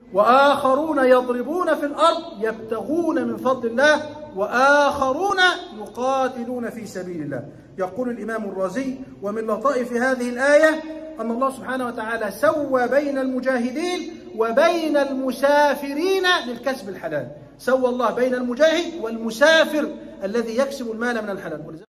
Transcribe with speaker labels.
Speaker 1: وآخرون يضربون في الأرض يبتغون من فضل الله وآخرون يقاتلون في سبيل الله. يقول الإمام الرازي: ومن لطائف هذه الآية أن الله سبحانه وتعالى سوى بين المجاهدين وبين المسافرين للكسب الحلال. سوى الله بين المجاهد والمسافر الذي يكسب المال من الحلال.